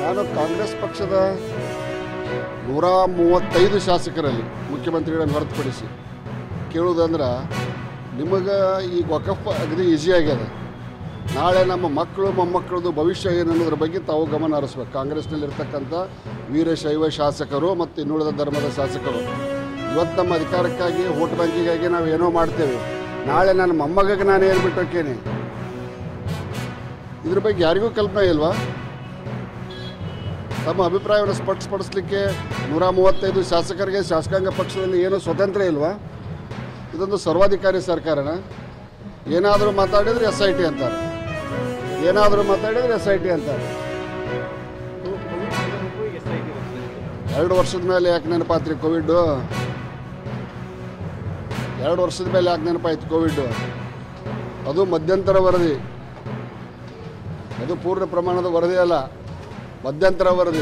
ನಾನು ಕಾಂಗ್ರೆಸ್ ಪಕ್ಷದ 135 ಶಾಸಕರಲ್ಲಿ ಮುಖ್ಯಮಂತ್ರಿಗಳನ್ನು ಹೊರತುಪಡಿಸಿ ಕೇಳುವುದಂದ್ರೆ ನಿಮಗೆ ಈ ವಕಫ್ ಅಗದಿ ಈಸಿ ಆಗ್ಯದ. ನಾಳೆ ನಮ್ಮ ಮಕ್ಕಳು ಮೊಮ್ಮಕ್ಕಳದು ಭವಿಷ್ಯ ಏನು ಅನ್ನೋದ್ರ ಬಗ್ಗೆ ತಾವು ಗಮನ ಹರಿಸ್ಬೇಕು. ಕಾಂಗ್ರೆಸ್ನಲ್ಲಿರ್ತಕ್ಕಂಥ ವೀರಶೈವ ಶಾಸಕರು ಮತ್ತು ಇನ್ನುಳಿದ ಧರ್ಮದ ಶಾಸಕರು ಇವತ್ತು ನಮ್ಮ ಅಧಿಕಾರಕ್ಕಾಗಿ ವೋಟ್ ಬ್ಯಾಂಕಿಗಾಗಿ ನಾವು ಏನೋ ಮಾಡ್ತೇವೆ. ನಾಳೆ ನನ್ನ ಮೊಮ್ಮಗಗೆ ನಾನು ಏನು ಬಿಟ್ಟೋಕೇನೆ, ಇದ್ರ ಬಗ್ಗೆ ಯಾರಿಗೂ ಕಲ್ಪನೆ ಇಲ್ವಾ? ತಮ್ಮ ಅಭಿಪ್ರಾಯವನ್ನು ಸ್ಪಷ್ಟಪಡಿಸಲಿಕ್ಕೆ 135 ಶಾಸಕರಿಗೆ ಶಾಸಕಾಂಗ ಪಕ್ಷದಲ್ಲಿ ಏನೂ ಸ್ವತಂತ್ರ ಇಲ್ವಾ? ಇದೊಂದು ಸರ್ವಾಧಿಕಾರಿ ಸರ್ಕಾರನ. ಏನಾದರೂ ಮಾತಾಡಿದರೆ SIT ಅಂತಾರೆ, ಏನಾದರೂ ಮಾತಾಡಿದರೆ SIT ಅಂತಾರೆ. 2 ವರ್ಷದ ಮೇಲೆ ಯಾಕೆ ನೆನಪಾತ್ರಿ ಕೋವಿಡ್? 2 ವರ್ಷದ ಮೇಲೆ ಯಾಕೆ ನೆನಪಾಯ್ತು ಕೋವಿಡ್? ಅದು ಮಧ್ಯಂತರ ವರದಿ, ಅದು ಪೂರ್ಣ ಪ್ರಮಾಣದ ವರದಿ ಅಲ್ಲ, ಮಧ್ಯಂತರ ವರದಿ.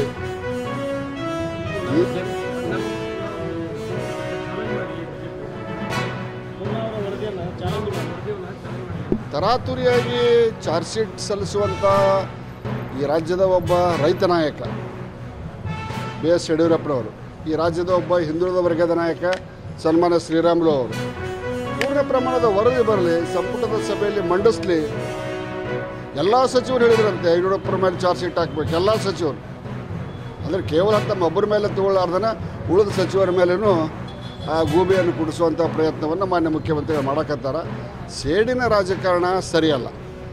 ತರಾತುರಿಯಾಗಿ ಚಾರ್ಜ್ ಶೀಟ್ ಸಲ್ಲಿಸುವಂಥ ಈ ರಾಜ್ಯದ ಒಬ್ಬ ರೈತ ನಾಯಕ BS ಯಡಿಯೂರಪ್ಪನವರು, ಈ ರಾಜ್ಯದ ಒಬ್ಬ ಹಿಂದುಳಿದ ವರ್ಗದ ನಾಯಕ ಸನ್ಮಾನ್ಯ ಶ್ರೀರಾಮುಲು ಅವರು ಪೂರ್ಣ ಪ್ರಮಾಣದ ವರದಿ ಬರಲಿ, ಸಂಪುಟದ ಸಭೆಯಲ್ಲಿ ಮಂಡಿಸಲಿ. ಎಲ್ಲ ಸಚಿವರು ಹೇಳಿದ್ರಂತೆ ಯಡಿಯೂರಪ್ಪರ ಮೇಲೆ ಚಾರ್ಜ್ ಶೀಟ್ ಹಾಕಬೇಕು, ಎಲ್ಲ ಸಚಿವರು. ಅಂದರೆ ಕೇವಲ ತಮ್ಮ ಒಬ್ಬರ ಮೇಲೆ ತಗೊಳ್ಳಾರ್ದನ ಉಳಿದ ಸಚಿವರ ಮೇಲೂ ಆ ಗೂಬೆಯನ್ನು ಕುಡಿಸುವಂಥ ಪ್ರಯತ್ನವನ್ನು ಮಾನ್ಯ ಮುಖ್ಯಮಂತ್ರಿಗಳು ಮಾಡಕತ್ತಾರ. ಸೇಡಿನ ರಾಜಕಾರಣ ಸರಿಯಲ್ಲ.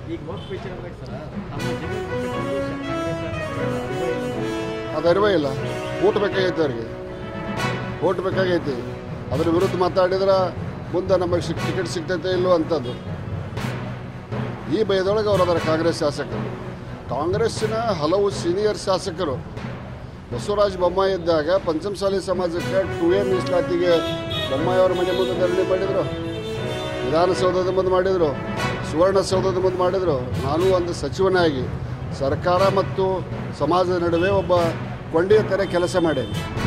ಅದು ಅರಿವೇ ಇಲ್ಲ. ಓಟ್ ಬೇಕಾಗೈತೆ ಅವರಿಗೆ, ಓಟ್ ಬೇಕಾಗೈತಿ. ಅದರ ವಿರುದ್ಧ ಮಾತಾಡಿದ್ರೆ ಮುಂದೆ ನಮಗೆ ಟಿಕೆಟ್ ಸಿಗ್ತೈತೆ ಇಲ್ಲೋ ಅಂಥದ್ದು. ಈ ಭಯದೊಳಗೆ ಅವರು ಅದರ ಕಾಂಗ್ರೆಸ್ ಶಾಸಕರು. ಕಾಂಗ್ರೆಸ್ಸಿನ ಹಲವು ಸೀನಿಯರ್ ಶಾಸಕರು ಬಸವರಾಜ ಬೊಮ್ಮಾಯಿ ಇದ್ದಾಗ ಪಂಚಮಸಾಲಿ ಸಮಾಜಕ್ಕೆ 2A ಮೀಸಲಾತಿಗೆ ಬೊಮ್ಮಾಯಿಯವರ ಮನೆ ಮುಂದೆ ಧರಣಿ ಮಾಡಿದರು, ವಿಧಾನಸೌಧದ ಮುಂದೆ ಮಾಡಿದರು, ಸುವರ್ಣಸೌಧದ ಮುಂದೆ ಮಾಡಿದರು. ನಾನು ಒಂದು ಸಚಿವನಾಗಿ ಸರ್ಕಾರ ಮತ್ತು ಸಮಾಜದ ನಡುವೆ ಒಬ್ಬ ಕೊಂಡಿಯ ಥರ ಕೆಲಸ ಮಾಡೇನೆ.